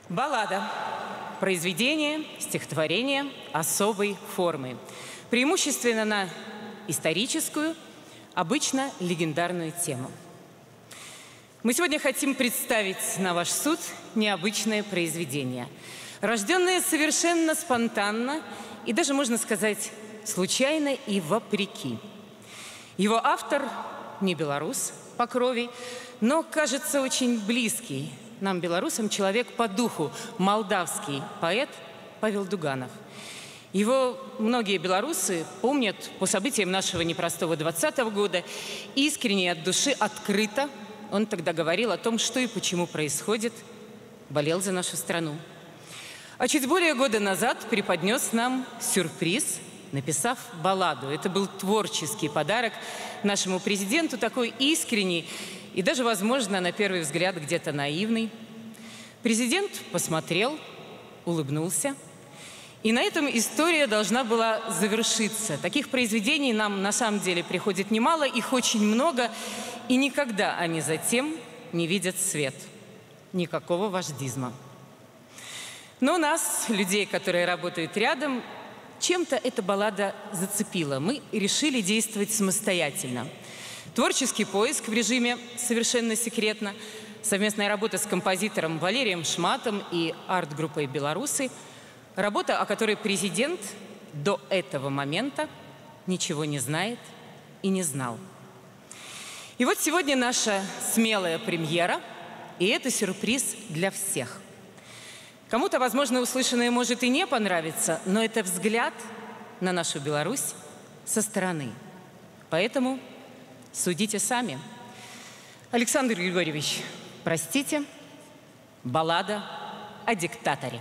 Баллада – произведение, стихотворение особой формы, преимущественно на историческую, обычно легендарную тему. Мы сегодня хотим представить на ваш суд необычное произведение, рожденное совершенно спонтанно и даже, можно сказать, случайно и вопреки. Его автор не белорус по крови, но, кажется, очень близкий нам, белорусам, человек по духу, молдавский поэт Павел Дуганов. Его многие белорусы помнят по событиям нашего непростого 20-го года. Искренне, от души, открыто он тогда говорил о том, что и почему происходит, болел за нашу страну. А чуть более года назад преподнес нам сюрприз, написав балладу. Это был творческий подарок нашему президенту, такой искренний и даже, возможно, на первый взгляд где-то наивный. Президент посмотрел, улыбнулся. И на этом история должна была завершиться. Таких произведений нам на самом деле приходит немало, их очень много, и никогда они затем не видят свет. Никакого вождизма. Но нас, людей, которые работают рядом, чем-то эта баллада зацепила. Мы решили действовать самостоятельно. Творческий поиск в режиме совершенно секретно, совместная работа с композитором Валерием Шматом и арт-группой «Белорусы», работа, о которой президент до этого момента ничего не знает и не знал. И вот сегодня наша смелая премьера, и это сюрприз для всех. Кому-то, возможно, услышанное может и не понравиться, но это взгляд на нашу Беларусь со стороны. Поэтому судите сами. Александр Григорьевич, простите, баллада о диктаторе.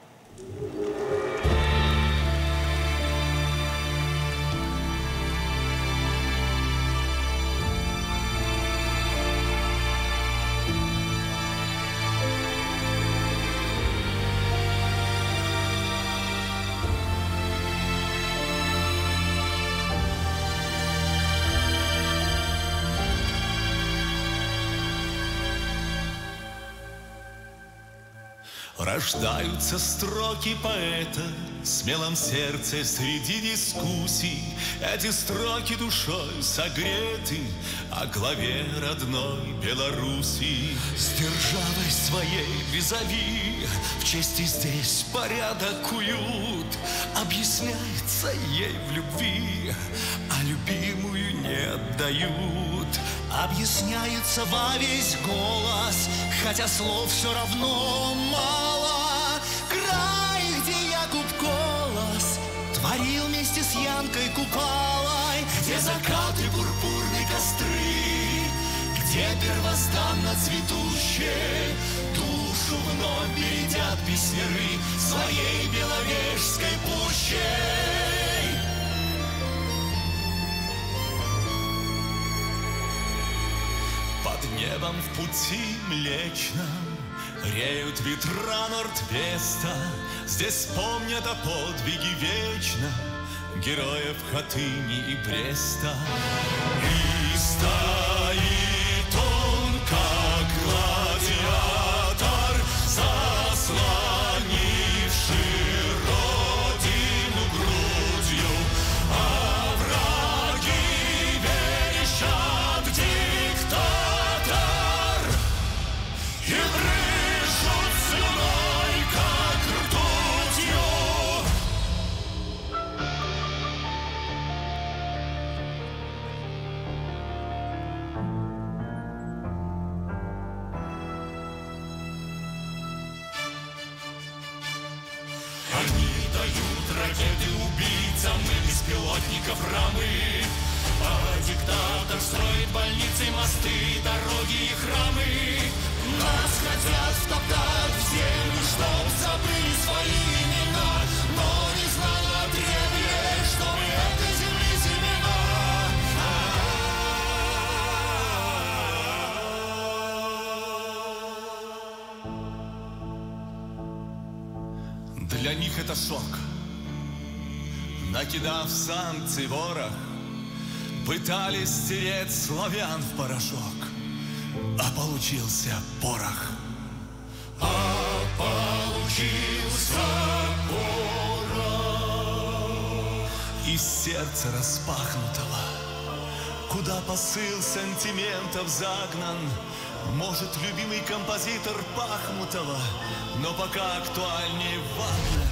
Рождаются строки поэта в смелом сердце среди дискуссий. Эти строки душой согреты о главе родной Белоруссии. С державой своей визави в чести здесь порядок уют. Объясняется ей в любви, а любимую не отдают. Объясняется во весь голос, хотя слов все равно мало. Край, где Якуб Колос творил вместе с Янкой Купалой, где закаты пурпурные костры, где первозданно цветущие душу вновь бередят песняры своей беловежской пущей. Под небом в пути млечном реют ветра Норд-Веста. Здесь помнят о подвиге вечно героев Хатыни и Бреста. И стоит он, как гладиатор, заслонивший родину грудью, а враги верещат диктатор и брызжут слюной, как ртутью. Они дают ракеты убийцам и беспилотников рамы, а диктатор строит больницы, мосты, дороги и храмы. Нас хотят втоптать в землю, чтоб забыли свои имена, но не знало отребье, что мы этой земли семена. Для них это шок. Накидав санкций ворох, пытались стереть славян в порошок, а получился порох. А из сердца распахнутого, куда посыл сантиментов загнан. Может, любимый композитор Пахмутова, но пока актуальнее Вагнер.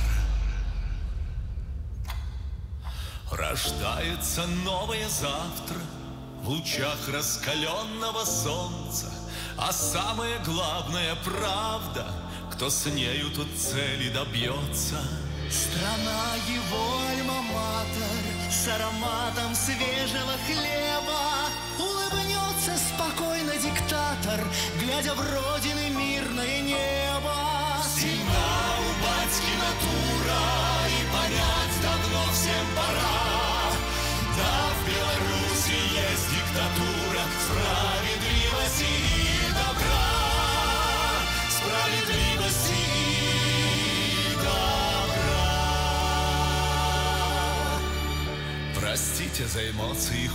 Рождается новое завтра в лучах раскаленного солнца, а самое главное — правда, кто с нею тут цели добьется. Страна его альма-матер с ароматом свежего хлеба. Улыбнется спокойно диктатор, глядя в родины мирное небо. Сильна у батьки натура, и понять давно всем пора. Да, в Беларуси есть диктатура справедливости и добра. Справедливости и добра. Простите за эмоции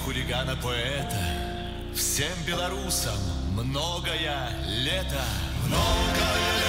хулигана-поэта. Всем белорусам многое лето. Многое